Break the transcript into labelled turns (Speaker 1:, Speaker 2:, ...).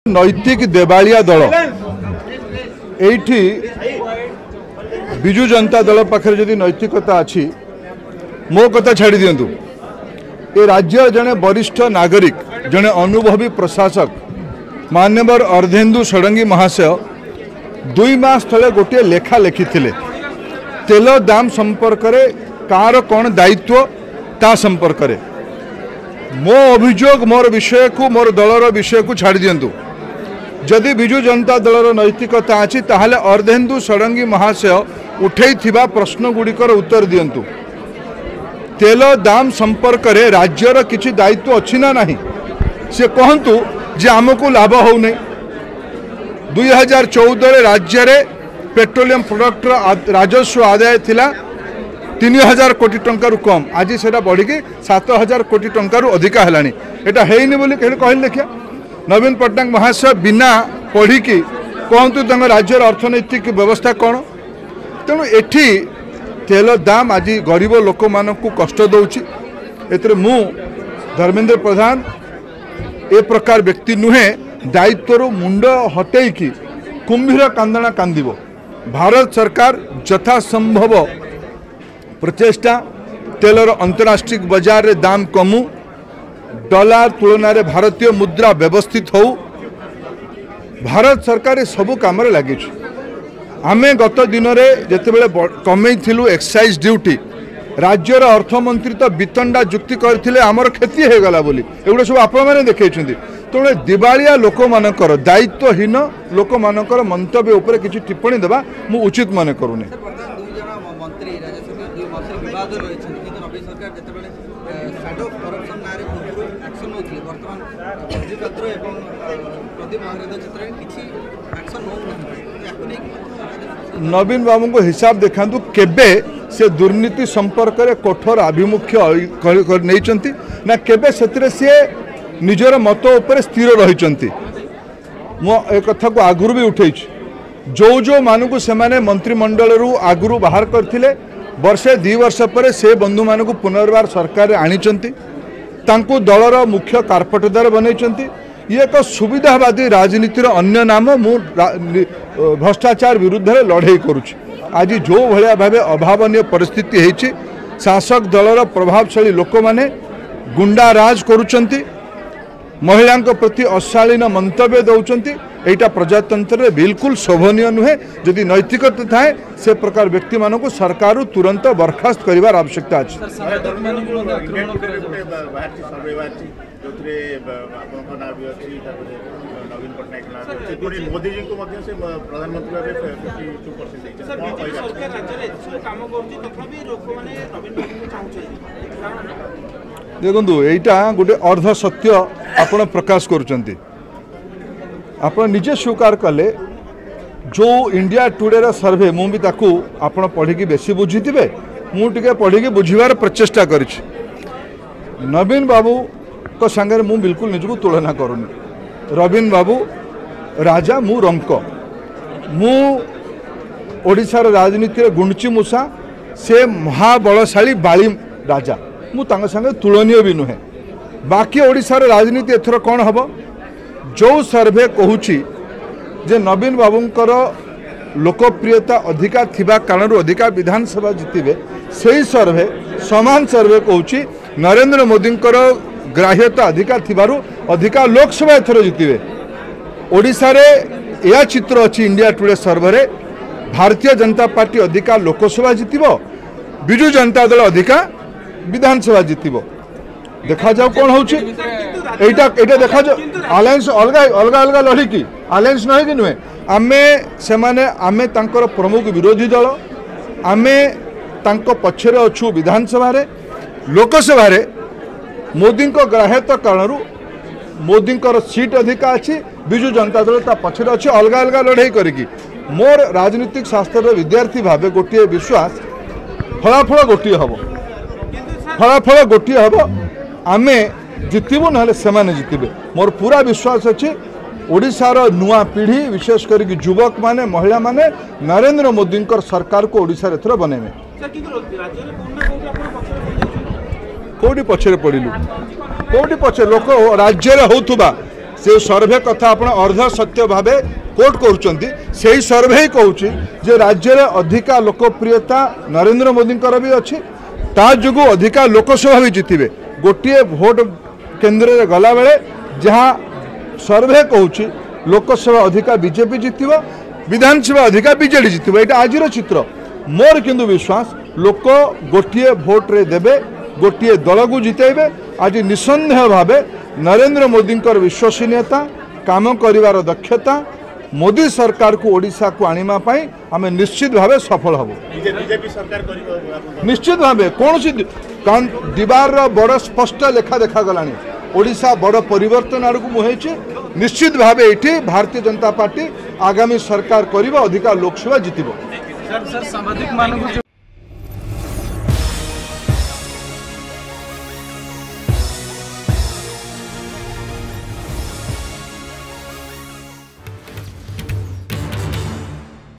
Speaker 1: नैतिक देवालिया दल एठी विजु जनता दल पाखे जदि नैतिकता अच्छी मो कथा छाड़ी दिंतु ए राज्य जड़े वरिष्ठ नागरिक जड़े अनुभवी प्रशासक मान्यवर अर्धेन्दु षडंगी महाशय 2 मास तले गोटे लेखा लिखी तेल दाम संपर्क कार कौन दायित्व ता संपर्क मो अभियोग मोर विषय को मोर दलर विषय को छाड़ी दिंतु जदि विजु जनता दलर नैतिकता अच्छी ताहले अर्धेन्दु षडंगी महाशय उठे प्रश्न गुड़िकर उत्तर दिंतु तेल दाम संपर्क रे राज्यर किछि दायित्व अच्छी ना नहीं से कहतु जे आमको लाभ हो नहीं 2014 राज्य रे पेट्रोलियम प्रोडक्ट राजस्व आदाय थिला 3000 कोटी टंका कम आज से बढ़ी 7000 कोटी टंका अधिका है एटा हेनी बोली कहले देखिया नवीन पट्टनायक महाशय बिना पढ़ी कहतु राज्यर अर्थनैतिक व्यवस्था कौन तेणु एठी तेल दाम आज गरीब लोक मानू कष्ट दौची एतरे मु धर्मेंद्र प्रधान ए प्रकार व्यक्ति नुहे दायित्व मुंड हटेकी कुंभीर कांदना कांदिबो भारत सरकार यथासंभव प्रचेष्टा तेलर अंतर्राष्ट्रीय बाजार रे दाम कमु डॉलर तुलन में भारतीय मुद्रा व्यवस्थित हो भारत सरकार सबू काम लगी आमे गत दिन में जिते कमे एक्साइज ड्यूटी राज्यर अर्थमंत्री तो वितंडा जुक्ति करते आमर क्षति होगला बोली एगुड़ा सब आपने देखते तेणु दिवालिया लोक मानकर दायित्वहीन लोक मानकर मंतव्य उपर किसी टिप्पणी देवा मु उचित मन करूनी नवीन बाबू को हिसाब देखा केबे से दुर्नीति संपर्क में कठोर आभिमुख्य नहीं ना केबे से निजर मत उपर स्थिर रही मो एक कथा को आगुरी भी उठे जो मानू से मंत्रिमंडल आगुरी बाहर करते वर्षे 2 वर्ष पर से बंधु मानू पुनर्बार सरकार आनीचंती तांको दलर मुख्य कार्पेटदार बनई ये एक सुविधावादी राजनीतिर अन्य नाम मु भ्रष्टाचार विरुद्ध लड़े करुच्ची आज जो भाया भाव अभावनीय परिस्थिति है शासक दलर प्रभावशाली लोक माने गुंडा राज करुचंती महिला प्रति अशालीन मंतव्य दौरान यहाँ प्रजातंत्र में बिल्कुल शोभनीय नुहे जदि नैतिकता थाए से प्रकार व्यक्ति मानक सरकार तुरंत बर्खास्त कर आवश्यकता अच्छी देखु यहाँ गोटे अर्ध सत्य आपण प्रकाश करुचंती आपण निजे स्वीकार कले जो इंडिया टुडे सर्वे मु भी ताकू आपण पढ़ी बेसी बुझीथे मुझे पढ़ी बुझार प्रचेषा कर नवीन बाबू को सांगे मु बिल्कुल निजको तुलना करूनी रवीन बाबू राजा मु रंक मु ओडिशार राजनीति गुंडची मूषा से महाबलशाली बाली राजा मु संगे तुलनीय भी नुहे बाकी ओडिशार राजनीति एथर कौन हम जो सर्वे कहूची जे नवीन बाबूंकर लोकप्रियता अधिका थिबा कारण अधिका विधानसभा जितिबे सही सर्वे समान सर्वे कहूची नरेंद्र मोदींकर ग्राह्यता अधिका थिबारु अधिका लोकसभा एथर जितिबे ओडिशा रे या चित्र अच्छी इंडिया टुडे सर्वे रे भारतीय जनता पार्टी अधिका लोकसभा जितिबो विजु जनता दल अधिका विधानसभा जितिबो देखा जाओ कौन होची एटा देखा जाओ अलायंस अलग अलग अलग लड़ी की अलायंस नहीं कि नुहे आमे से माने आमे तांकर प्रमुख विरोधी दल आमे तांको पछरे अछु विधानसभा रे लोकसभा रे मोदी को ग्राह्यता कारण मोदी सीट अधिका अच्छी विजु जनता दल ता पछरे अच्छी अलग अलग लड़ाई करी मोर राजनीतिक शास्त्र विद्यार्थी भावे गोटे विश्वास फलाफल गोटे हम फलाफल गोटे हम आमे जितबू ना से जितबे मोर पूरा विश्वास अच्छी ओडिशार नुआ पीढ़ी विशेष करके युवक माने महिला माने नरेंद्र मोदी सरकार को ओडिशा एथर बनैबे कौटी पछरे पड़िलु कौटी पछरे लोक राज्य होतुबा से सर्वे कथा आप अर्ध सत्य भाव कोट कर सर्वे कहूँ जे राज्य में अधिका लोकप्रियता नरेंद्र मोदी भी अच्छी ता जो अधिका लोकसभा भी जीतबे गोटे भोट केन्द्र में गला बेले जहाँ सर्वे कहूँ लोकसभा अधिका बीजेपी जीतब विधानसभा अधिका बीजेडी जीतब यहाँ आज चित्र मोर किंतु विश्वास लोक गोटे भोट रे देबे गोटे दल को जितेबे आज निसंदेह भाव नरेंद्र मोदी विश्वसनीयता काम करिवार दक्षता मोदी सरकार को ओडिशा को आनिमा पाई आम निश्चित भाव सफल हबो निश्चित भाव कौन सी दिवार बड़ स्पष्ट लेखा देखा गलानी ओडिशा बड़ परिवर्तन आड़ को मुहेची निश्चित भाव ये भारतीय जनता पार्टी आगामी सरकार करिबो अधिका लोकसभा जीतिबो।